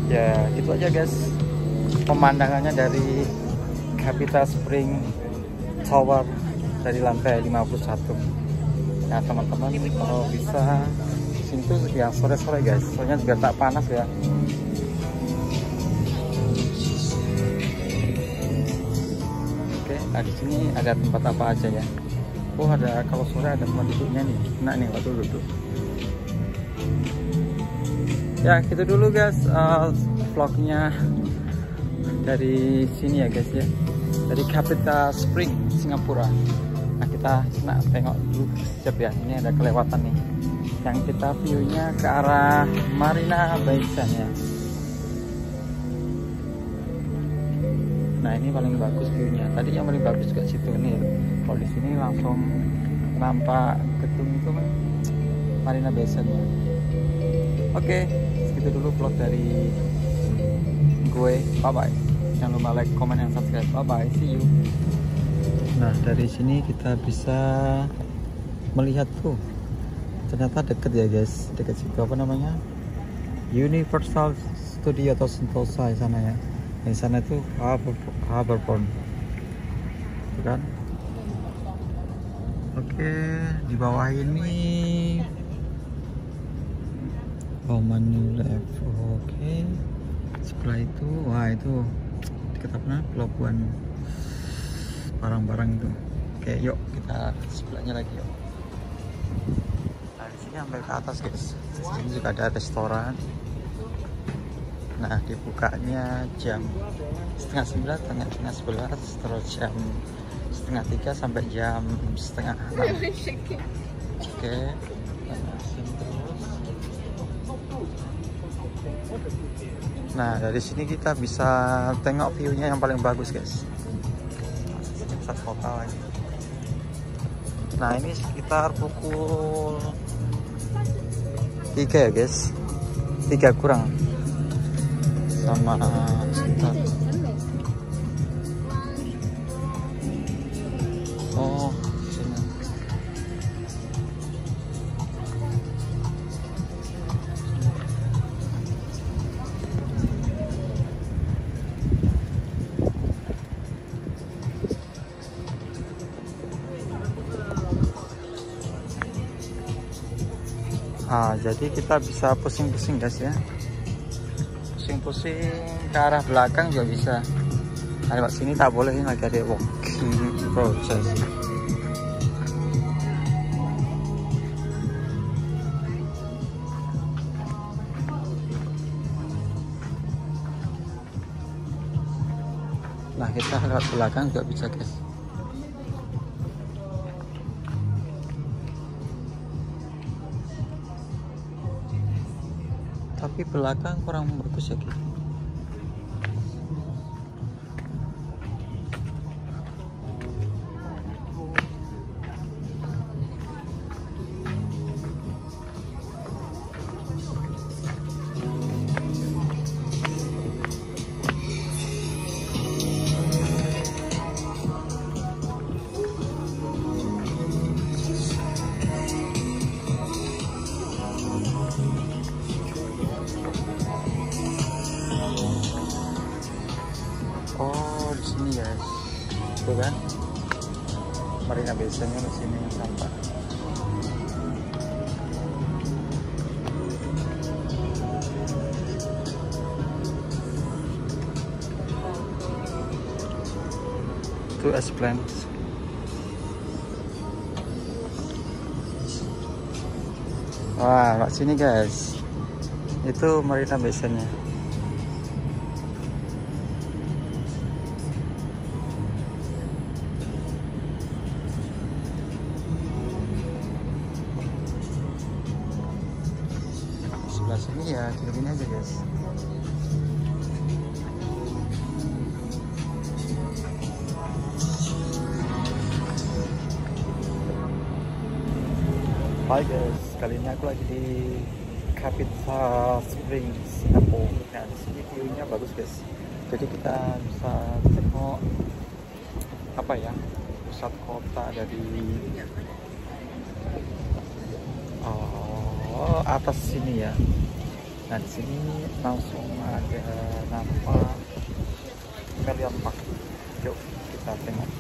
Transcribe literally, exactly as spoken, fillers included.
Ya gitu aja guys pemandangannya dari Capita Spring Tower dari lantai lima puluh satu. Nah teman-teman kalau bisa sini tuh ya sore-sore guys, soalnya biar tak panas ya. Oke, nah di sini ada tempat apa aja ya? Oh ada, kalau sore ada tempat duduknya nih. Nah nih waktu duduk. Ya gitu dulu guys uh, vlognya dari sini ya guys ya, dari Capita Spring Singapura. Nah kita nak tengok dulu siap ya, ini ada kelewatan nih yang kita view-nya ke arah Marina Bay Sands ya. Nah ini paling bagus view-nya, tadi yang paling bagus juga situ nih. Kalau di sini langsung nampak gedung itu kan Marina Bay Sands ya. Oke, segitu dulu vlog dari gue, bye bye. Jangan lupa like, comment, and subscribe. Bye bye, see you. Nah dari sini kita bisa melihat tuh, ternyata deket ya guys, deket situ apa namanya, Universal Studio atau Sentosa di sana ya. Di sana tuh Harbor Harbourfront, kan? Oke, di bawah ini oh menu left. Oke, sebelah itu, wah itu dekat apa? Pelabuhan barang-barang itu. Oke, yuk kita sebelahnya lagi yuk. Nah di sini sampai ke atas guys. Di sini juga ada restoran. Nah dibukanya jam setengah sembilan, setengah setengah sebelas, terus jam setengah tiga sampai jam setengah enam. Oke. Nah dari sini kita bisa tengok view-nya yang paling bagus guys. Pusat kota lagi. Nah ini sekitar pukul tiga ya guys, tiga kurang sama sekitar. Oh sini. Ah, jadi kita bisa pusing-pusing guys ya, pusing-pusing ke arah belakang juga bisa. Nah, lewat sini tak boleh, ini lagi ada walking process. Nah kita lewat belakang juga bisa guys. Tapi belakang kurang bagus ya gitu. Oh di sini guys, tuh kan Marina Bay Sands di sini nampak. Itu Esplanade. Wah, lewat sini guys, itu Marina Bay Sands-nya. Sebelah sini ya gini-gini aja guys. Hai guys, kali ini aku lagi di Capita Spring Singapura. Nah di sini view-nya bagus guys. Jadi kita bisa tengok apa ya, pusat kota dari oh atas sini ya. Nah di sini langsung ada Chameleon Park. Yuk kita tengok.